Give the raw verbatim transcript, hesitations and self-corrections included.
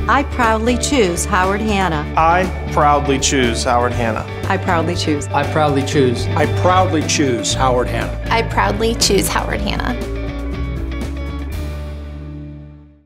I proudly choose Howard Hanna. I proudly choose Howard Hanna. I proudly choose. I proudly choose. I proudly choose Howard Hanna. I proudly choose Howard Hanna.